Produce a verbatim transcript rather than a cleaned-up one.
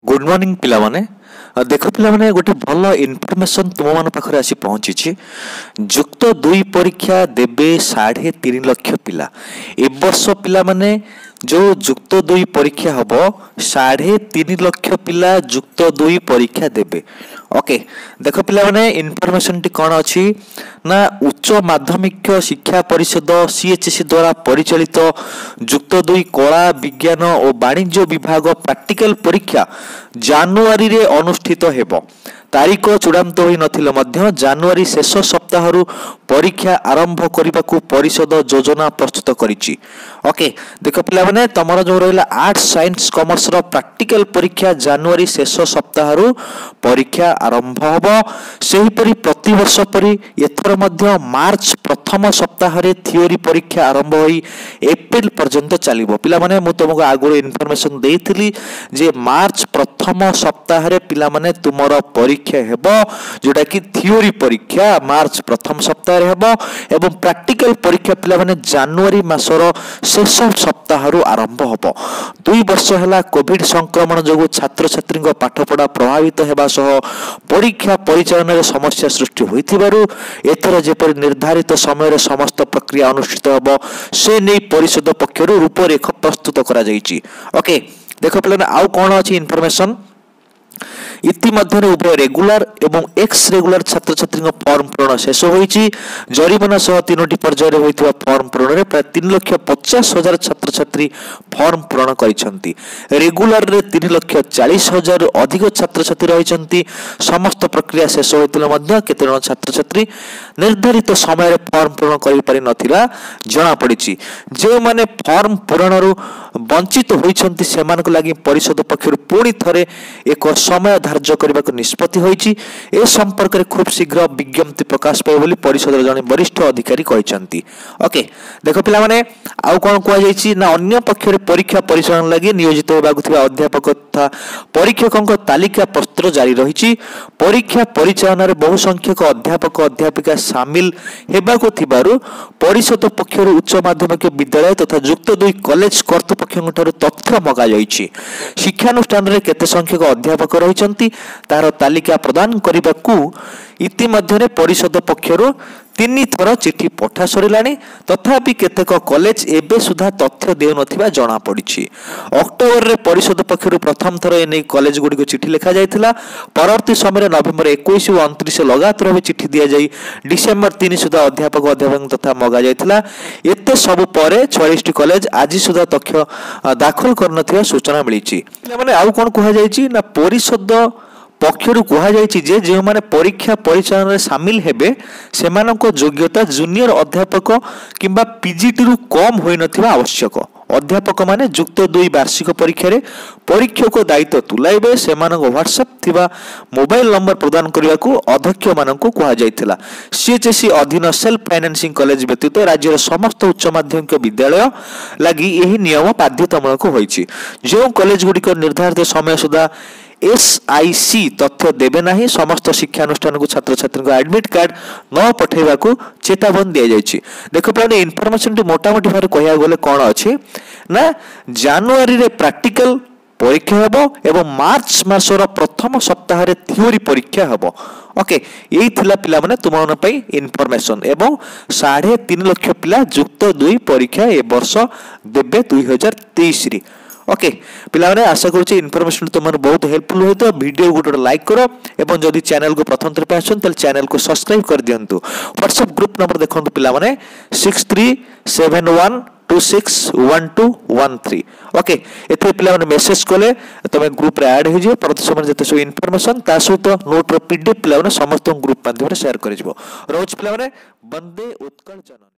Good morning पिला माने देख पिला माने गोटे भल इनफॉरमेशन तुम मान पाखरे आसी पहुंची जुक्त दुई परीक्षा देबे साढ़े तीन लक्ष पिला ए वर्ष पिला माने जो जुक्त दुई परीक्षा हब साढ़े तीन लक्ष पिला जुक्त दुई परीक्षा देबे। ओके देख पिला माने इनफॉरमेशन टी कौन अच्छी ना उच्च माध्यमिक शिक्षा परिषद सीएचएससी द्वारा परिचालित जुक्त दुई कला विज्ञान और वाणिज्य विभाग प्रैक्टिकल परीक्षा जानुआरी रे अनुष्ठित हेबो। तारीख चूड़ांत होई नथिले मध्य जानुआरी शेष सप्ताह परीक्षा आरंभ करने को परिषद योजना प्रस्तुत करिछि। ओके देख पिला माने तमर जो रहला आर्ट्स साइंस कॉमर्स रो प्रैक्टिकल परीक्षा जानुआरी शेष सप्ताह परीक्षा आरंभ होबो। सेही परि प्रति वर्ष परि एथर मध्य मार्च प्रथम सप्ताह रे थियोरी परीक्षा आरंभ होई एप्रिल पर्यंत चलिबो। पिला माने मु तुमको आगुर इनफॉरमेशन देइथिली जे मार्च प्रथम सप्ताह रे पिला माने तुमरो परीक्षा हेबो जोटा कि थियोरी परीक्षा मार्च प्रथम सप्ताह रे हेबो एवं प्रैक्टिकल परीक्षा पिला माने जनवरी मासर शेष सप्ताह रु आरंभ होबो। दुई वर्ष हला कोविड संक्रमण जोगु छात्र छात्री पाठपढ़ा प्रभावित हेबा सह परीक्षा परिचालन रे समस्या सृष्टि होइथिबारु एथर जेपरि निर्धारित समय रे समस्त प्रक्रिया अनुष्ठित होबो से नै परिषद पक्षरु रूपरेख प्रस्तुत करा जाईछि। ओके देखो पिला आउ कोन अछि इनफॉरमेशन इतिमध्य उभय रेगुलर एवं एक्स रेगुलर छात्र छात्री फॉर्म पूरण शेष होईछि। जरिमाना सह तीनोटी पर्याय होइथिबा फॉर्म पूरण रे प्राय तीन लाख पचास हजार छात्र छात्री फॉर्म पूरण करिसंती। रेगुलर रे तीन लाख चालीस हजार अधिक छात्र छात्री रहिसंती। समस्त प्रक्रिया शेष होइतिले मध्य केते जन छात्र छात्री निर्धारित समय रे फॉर्म पूरण करि पारि नथिला जणा पड़िछि। जे माने फॉर्म पूरण रु वंचित होइसंती सेमानक लागि परिषद पक्षरु पुणी थरे एक समय धार्य करने को निष्पत्ति होईछि। ए संपर्क रे खूब शीघ्र विज्ञप्ति प्रकाश पाए बोली परिषद जने वरिष्ठ अधिकारी कहिसंती। ओके देखो पिला माने आउ कोन कोआ जाईछि ना अन्य पक्ष रे परीक्षा परिचालन लागि नियोजित होबाकु थिबा अध्यापक तथा परीक्षकक तालिका प्रस्तुत जारी रहिछि। परीक्षा परिचालन रे बहु संख्यक अध्यापक अध्यापिका शामिल हेबाकु थिबारु परिषद पक्षरु उच्च माध्यमिक विद्यालय तथा जुक्त दुई कॉलेज कर्तृपक्षक ठाରୁ तथ्य मगा जाईछि। शिक्षानुष्ठान रे केते संख्यक अध्यापक रहिसंती तार तालिका प्रदान करने इतिमध्य परिषद पक्षरु तीन थर चिठी पठा सरिलानी तथापि केतेक कॉलेज एबे सुधा तथ्य देउ नथिबा जणा पड़िछि। अक्टोबर रे परिषद पक्षरु प्रथम थर एने कॉलेज गुडी को चिठी लिखा जायतिला। परवर्ती समय नवेम्बर इक्कीस और उनतीस लगातार भाव चिठी दिया जाई डिसेंबर तीन सुधा अध्यापक अध्यापक तथा मगा जायतिला। एते सब परे छियालीस टी कॉलेज आज सुधा तथ्य दाखल करनथिबा सूचना मिलिछि। माने आउ कोन कहै जायछि ना परिषद पक्षरु कहा जायछि जे जे माने परीक्षा परिचालन रे शामिल हेबे सेमानक योग्यता जूनियर अध्यापक किंबा पीजीटी रु कम होई नथिबा आवश्यक। अध्यापक माने जुक्त दुई वार्षिक परीक्षा रे परीक्षक दायित्व तुलाइबे सेमानक व्हाट्सएप थिबा मोबाइल नंबर प्रदान करिया को अध्यक्ष मानक कहा जायतिला। सीएचएससी अधीन सेल्फ फाइनेंसिंग कॉलेज व्यतीत राज्यर समस्त उच्च माध्यमिक विद्यालय लागि एही नियम बाध्यतामूलक होईछि। जो कॉलेज गुडी को निर्धारित समय सुधा एसआईसी तथ्य देबे नाही समस्त शिक्षानुष्ठान को छात्र छात्री को एडमिट कार्ड न पठेबा को चेतावनी दिया जायछि। देखो प्राणे इनफॉरमेशन टी मोटा मोटी भारे कहिया गले कोन अछि ना जनवरी रे प्रैक्टिकल परीक्षा हेबो एवं मार्च मासर प्रथम सप्ताह रे थियोरी परीक्षा हेबो। ओके यही थिला पिला माने तुमन पई इनफॉरमेशन एवं साढ़े तीन लाख पिला जुक्त दुई परीक्षा ए वर्ष देबे दो हज़ार तेईस रे। ओके पिला माने आशा करूची इनफॉरमेशन तुमन बहुत हेल्पफुल होय तो वीडियो गुटे लाइक करो एवं जदि चैनल को प्रथम थर पे आछन त चैनल को सब्सक्राइब कर दियंतु। व्हाट्सएप ग्रुप नंबर देखंतु पिला माने six three seven one two six one two one three. Okay एथे पिला माने मेसेज कोले तमे ग्रुप रे ऐड हो जे प्रति समय जते सब इनफॉरमेशन ता सहित नोट रो पीडीएफ पिला माने समस्त ग्रुप माध्यम रे शेयर कर जिवो। रोज पिला माने वंदे उत्कल जननी।